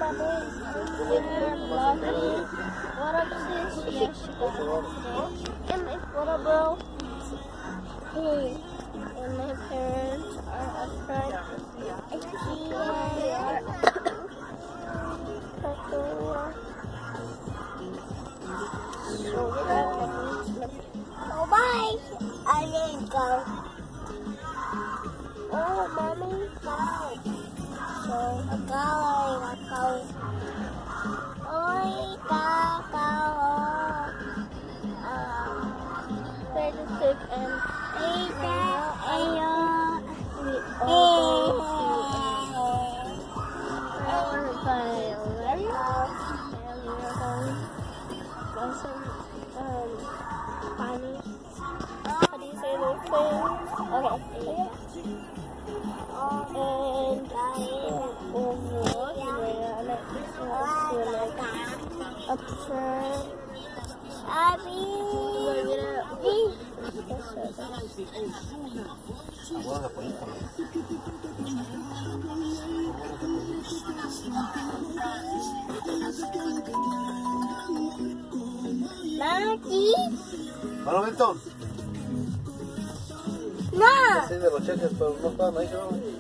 What up, sis? Yes, she got it. And my little bro. Hey. And my parents are up front. I see my oh, bye. I didn't go. Oh, mommy. Bye. So, I'm going. Oi, Sick and how do you say those things? Okay. Up front. ¿Bueno, Milton? No. Sí, de los cheques, pero no estaban ahí, creo.